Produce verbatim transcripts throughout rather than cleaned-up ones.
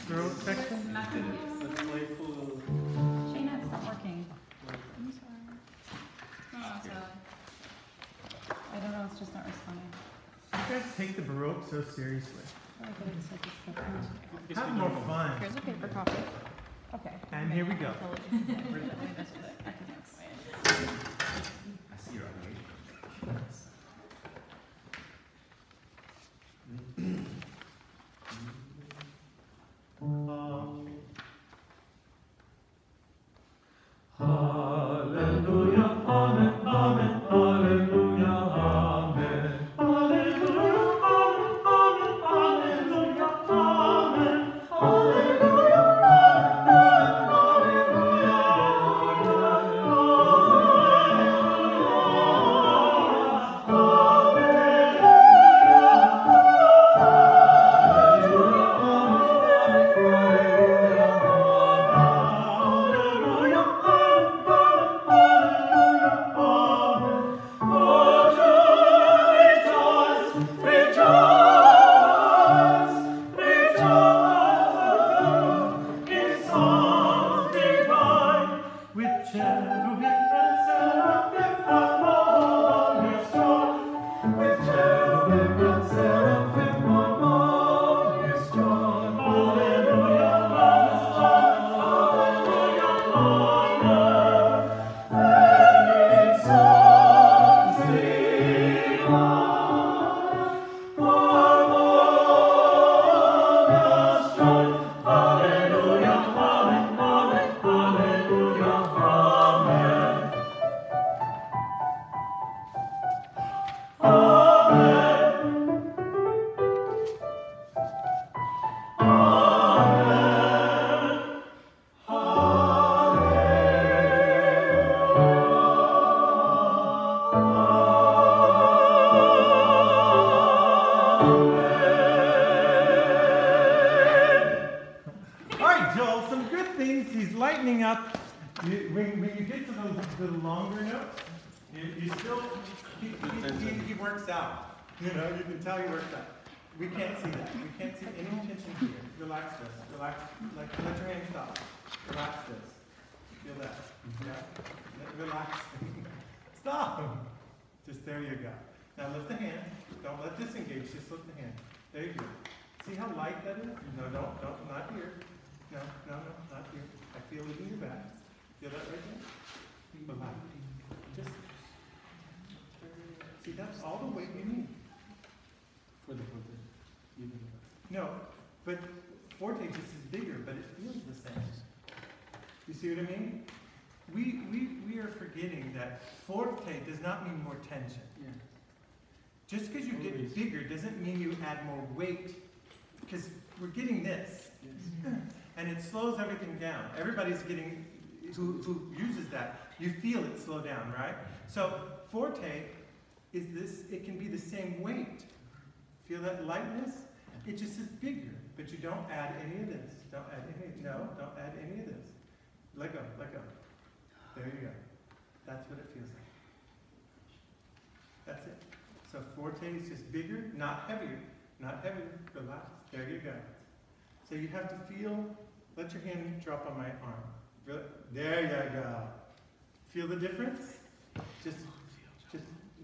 throat section? Let's play full. Shayna, it's not working. I'm sorry. No, no, sorry. I don't know, it's just not responding. You guys take the Baroque so seriously. Oh, I get it, so just go Have more fun. Here's a paper copy. Okay. And here we go. I see you're on the Hallelujah, amen, amen, hallelujah, amen. Hallelujah, amen, amen, hallelujah, amen. Hallelujah, You know, you can tell you worked out. We can't see that. We can't see any tension here. Relax this. Relax. Like, let your hand stop. Relax this. Feel that. Yeah? Relax. Stop. Just there you go. Now lift the hand. Don't let this engage. Just lift the hand. There you go. See how light that is? No, don't. Don't. Not here. No, no, no. Not here. I feel it in your back. Feel that right there? Relax. Just. See, that's all the weight you need. For the forte. No, but forte just is bigger, but it feels the same. You see what I mean? We we we are forgetting that forte does not mean more tension. Yeah. Just because you get bigger doesn't mean you add more weight. Because we're getting this. Yes. And it slows everything down. Everybody's getting who who uses that. You feel it slow down, right? So forte is this, it can be the same weight. Feel that lightness? It just is bigger, but you don't add any of this. Don't add any, no, don't add any of this. Let go, let go. There you go. That's what it feels like. That's it. So forte is just bigger, not heavier, not heavier, relax. There you go. So you have to feel, let your hand drop on my arm. There you go. Feel the difference? Just, just,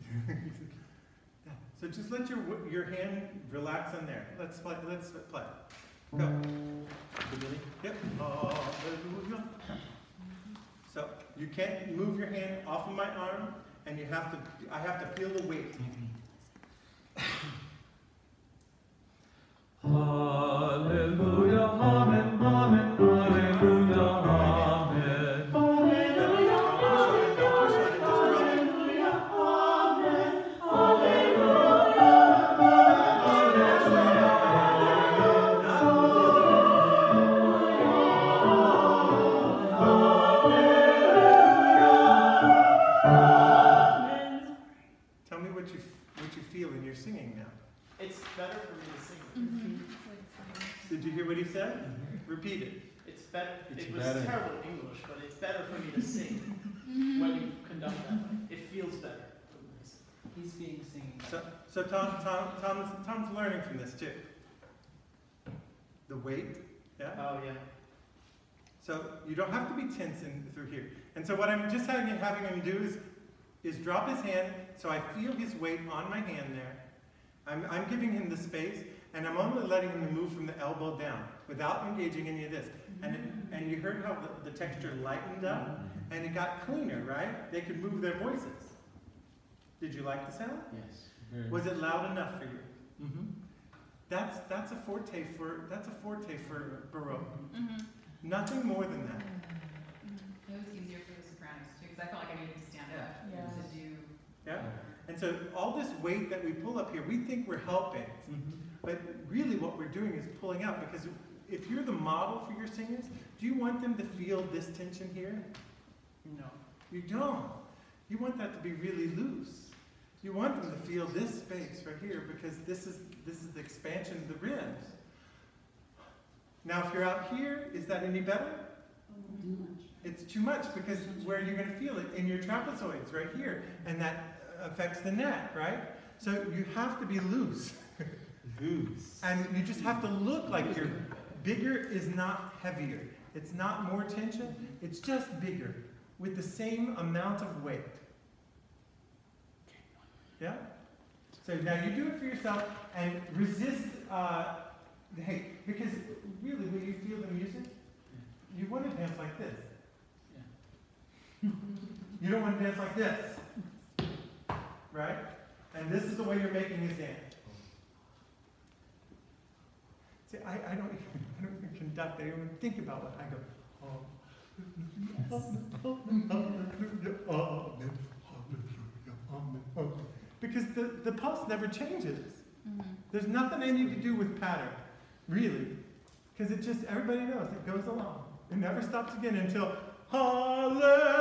so just let your your hand relax on there. Let's play. Let's play. Go. Beginning. Yep. Hallelujah. So you can't move your hand off of my arm, and you have to. I have to feel the weight. Hallelujah. Amen. Amen. Hallelujah. Amen. Repeat it. It's better. It's it was better. terrible English, but it's better for me to sing when you conduct that way. It feels better. He's being singing. So, so Tom, Tom, Tom's, Tom's learning from this too. The weight Yeah? Oh, yeah. So you don't have to be tense in, through here. And so what I'm just having, having him do is, is drop his hand so I feel his weight on my hand there. I'm, I'm giving him the space, and I'm only letting him move from the elbow down without engaging any of this. And, it, and you heard how the, the texture lightened up, and it got cleaner, right? They could move their voices. Did you like the sound? Yes. Very Was it loud enough for you? Mm-hmm. That's, that's a forte for, that's a forte for Baroque. Mm-hmm. Nothing more than that. It was easier for the sopranos too, because I felt like I needed to stand up Yeah. to do. Yeah? And so all this weight that we pull up here, we think we're helping. Mm-hmm. But really what we're doing is pulling out, because if you're the model for your singers, do you want them to feel this tension here? No. You don't. You want that to be really loose. You want them to feel this space right here, because this is, this is the expansion of the ribs. Now if you're out here, is that any better? It's too much, because where you're going to feel it? In your trapezoids, right here. And that affects the neck, right? So you have to be loose. Goose. And you just have to look like you're bigger is not heavier. It's not more tension, it's just bigger with the same amount of weight. Yeah? So now you do it for yourself and resist, uh, hey, because really when you feel the music, you want to dance like this. You don't want to dance like this. Right? And this is the way you're making his dance. See, I, I, don't, I don't even conduct, I don't even think about what I go, oh. Because the, the pulse never changes. Mm-hmm. There's nothing I need to do with pattern, really. Because it just, everybody knows, it goes along. It never stops again until Hallelujah,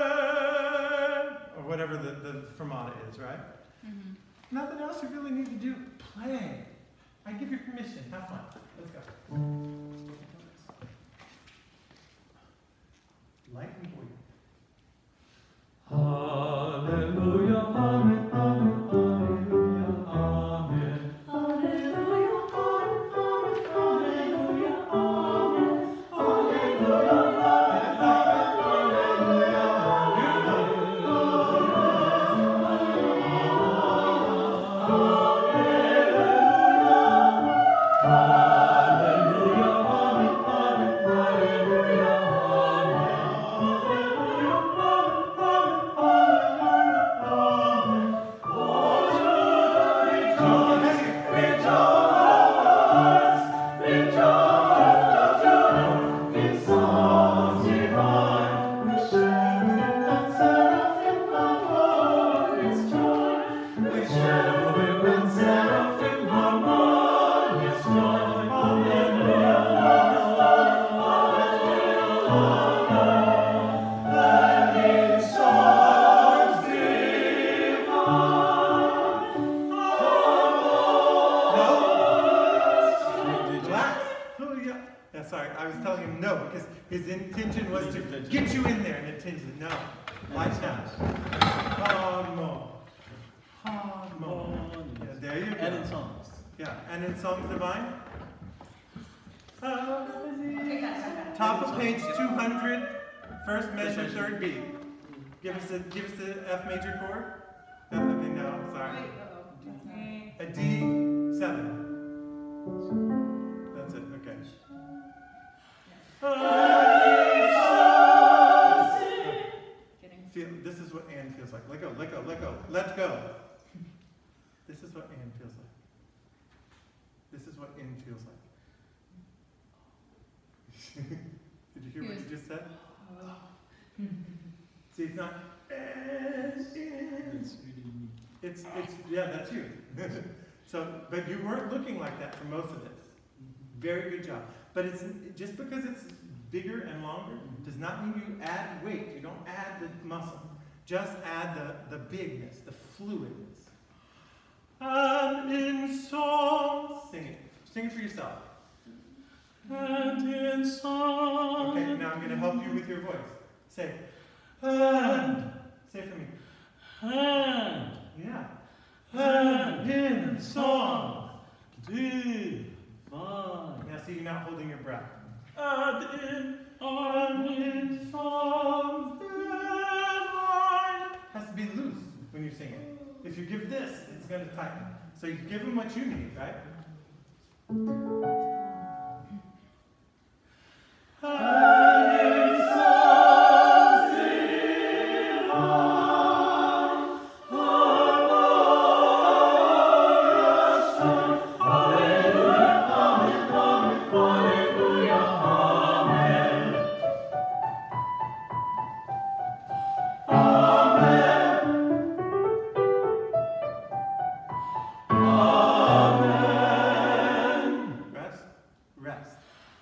or whatever the, the fermata is, right? Mm-hmm. Nothing else you really need to do. Play. I give you permission. Have fun. Let's go. Light and buoyant. Hallelujah, amen, amen, hallelujah, amen. Hallelujah, amen, amen, hallelujah, amen. Hallelujah, his intention was to get you in there, and intention, no. Like that. Come on. Come on. Yeah, there you go. And in songs. Yeah, and in Songs Divine. Okay, got it, got it. Top of page two hundred, first measure, third beat. Give us the give us the F major chord. Uh, okay, no, sorry. Wait, uh-oh, that's not- A D seven. That's it. Okay. Getting- Feel. This is what Anne feels like. Let go. Let go. Let go. Let go. This is what Anne feels like. This is what Anne feels like. Did you hear what you just said? See, it's not. It's really neat. It's it's yeah, that's you. So, but you weren't looking like that for most of this. Very good job. But it's just because it's bigger and longer does not mean you add weight. You don't add the muscle. Just add the, the bigness, the fluidness. And in song, sing it. Sing it for yourself. And in song. Okay, now I'm going to help you with your voice. Say, and. Say it for me. And. Yeah. And in song divine. Now, see, you're not holding your breath. and in, and in songs divine. Has to be loose when you sing it. If you give this, it's going to tighten. So you give them what you need, right? And in songs divine, glorious Son. Hallelujah, amen, amen, hallelujah, amen. Rest, rest.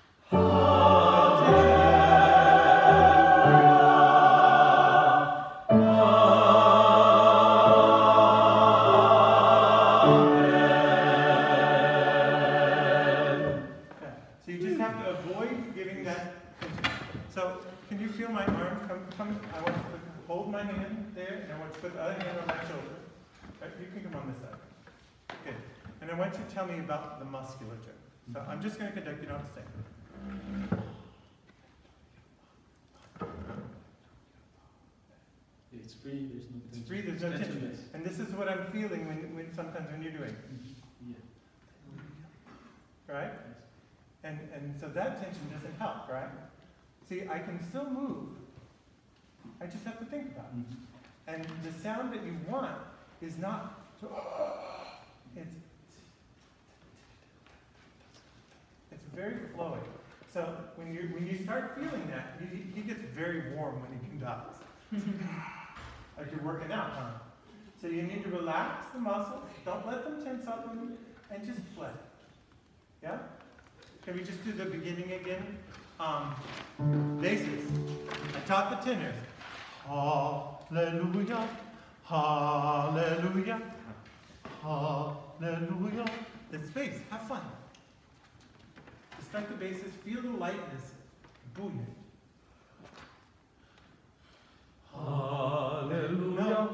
Okay, so you just have to avoid giving that tension. So can you feel my arm come, come, I want you to hold my hand there, and I want you to put the other hand on my shoulder. Right, you can come on this side. Good. And I want you to tell me about the musculature. So I'm just going to conduct, you don't have to sing. It's free, there's no It's free, there's no tension. Tensionless. And this is what I'm feeling when, when sometimes when you're doing, Yeah. right? And, and so that tension doesn't help, right? See, I can still move. I just have to think about it. Mhm. And the sound that you want is not, to, it's, it's very flowy. So when you, when you start feeling that, he, he gets very warm when he conducts. Like you're working out, huh? So you need to relax the muscles, don't let them tense up, and and just play. Yeah? Can we just do the beginning again? Um, basses. I taught the tenors. Hallelujah, hallelujah, hallelujah. The space, have fun. Just like the basses, feel the lightness, buoyant. Hallelujah.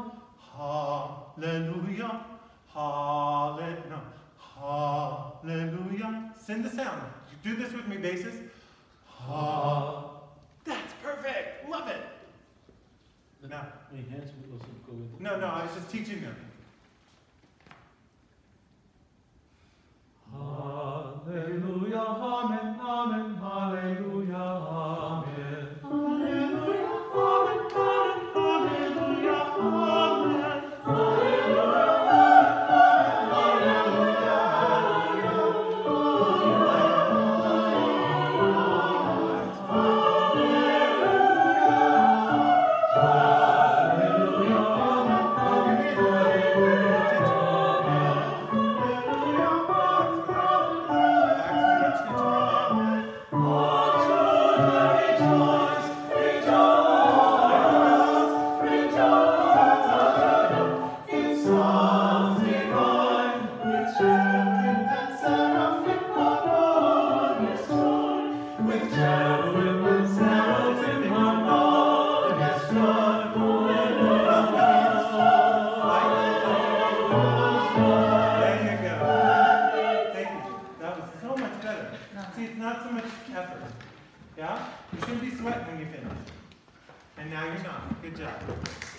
Hallelujah, hallelujah, no, hallelujah. Send the sound. You do this with me, basses. Ha. That's perfect. Love it. Now, My hands will also go with it. no, no, I was just teaching them. Hallelujah, amen, amen, hallelujah, amen. Hallelujah, amen, amen, hallelujah, amen. There you go. Thank you. That was so much better. See, it's not so much effort. Yeah? You shouldn't be sweating when you finish. And now you're not. Good job.